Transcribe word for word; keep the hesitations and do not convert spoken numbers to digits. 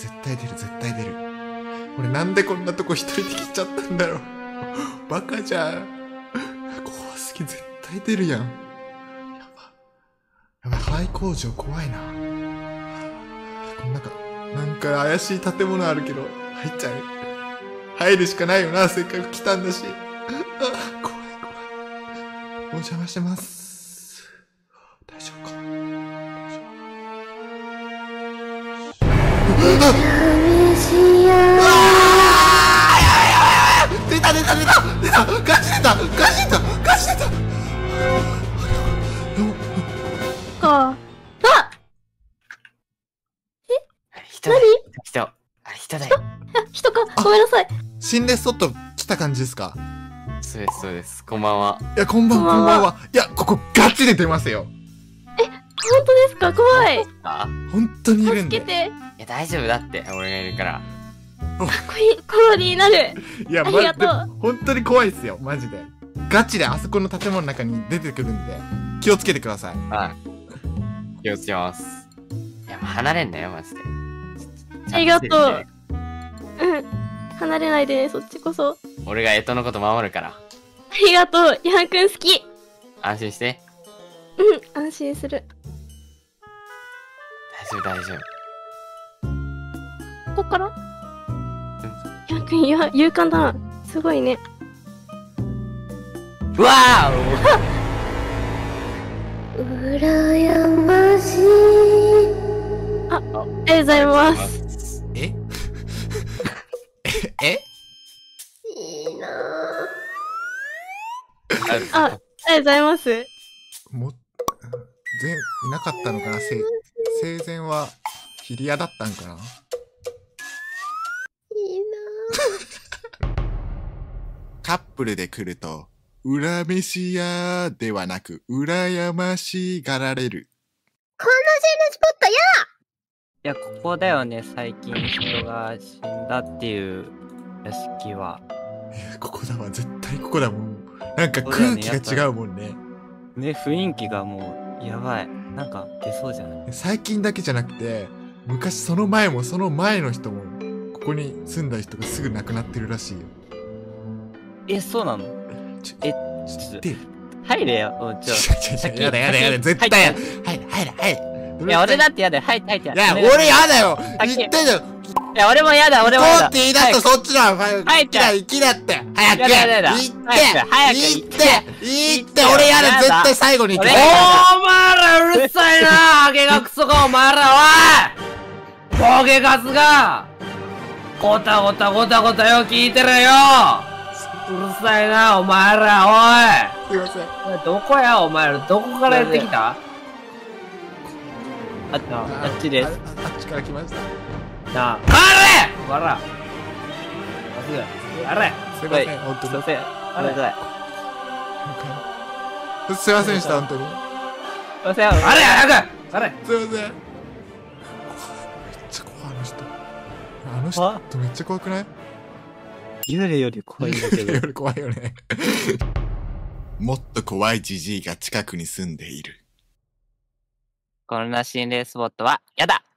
絶対出る、絶対出る。俺なんでこんなとこ一人で来ちゃったんだろう。バカじゃん。怖すぎ、絶対出るやん。やば。やばい、廃工場怖いな。こん中、なんか怪しい建物あるけど、入っちゃう。入るしかないよな、せっかく来たんだし。あ、怖い怖い。お邪魔してます。大丈夫か。大丈夫。出た出た出た出た、ガチ出たガチ出たガチ出た。 か。あ、 人だよ。人。あれ人だよ。 人か。ごめんなさい。 心霊スポット来た感じですか？ そうですそうです。こんばんは。 いや、こんばんこんばんは。いや、ここガチで出ますよ。 え、本当ですか？怖い。 あ、 本当にいるんで。 助けて。 いや大丈夫だって俺がいるから。 こい、コロリになる。 いや、 ありがとうま、本当に怖いっすよ、マジで。ガチであそこの建物の中に出てくるんで、気をつけてください。 はい。気をつけます。いや、もう離れんなよ、マジで。 ありがとう。うん。離れないでね、そっちこそ。 俺が干支のこと守るから。 ありがとう。ヤンくん好き。 安心して。 うん、安心する。 大丈夫、大丈夫。 ここからヤンくん、や、勇敢だな。すごいね。 うわーうらやましい。あ、ありがとうございます。 ええいいなぁ。あ、ありがとうございます。 も、全、いなかったのかな、せ、生前は、ヒリアだったんかな。 いいなぁ。 カップルで来ると、恨めしやではなく、羨ましがられる。 こんな心霊スポットや。 いや、ここだよね、最近人が死んだっていう屋敷は。 いや、ここだわ、絶対ここだもん。なんか空気が違うもんね。 ね、雰囲気がもう、やばい。なんか出そうじゃない？ 最近だけじゃなくて、昔その前もその前の人も、ここに住んだ人がすぐ亡くなってるらしいよ。 え、そうなの？ ちょ、 え、 ちょ、 ちょっで、 入れよ、もうちょ。 ちょ、ちょ、ちょ、やだやだやだ、絶対やだ。はい、入れ、入れ。 いや、俺だってやだよ。入って、入って。 いや、俺やだよ。 先言ってんだよ。 いや、俺もやだ、俺もやだ。 行こうって言い出すとそっちだ。 入って。 行きだって。早く。 やだやだやだ。 行って。 早く行って。行って。俺やだ。絶対最後に行く。 お前らうるさいな。ハゲがクソか、お前ら、おい。ボケカスが。ごたごたごたごたよ、聞いてるよ。うるさいな、お前ら、 おい。すいません。 どこや、お前ら。どこからやってきた？あっち、あっちです。 あっちから来ました。 なあ。帰れ！ほら。まっすぐ。あれ。 すいません、本当に。 すいません。あれ。 すいませんでした、本当に。 すいません。あれ、早く！あれ。 すいません。めっちゃ怖い、あの人。あの人めっちゃ怖くない？ 幽霊より怖いんだけど。 幽霊より怖いよね。もっと怖いジジイが近くに住んでいる。 こんな心霊スポットはやだ。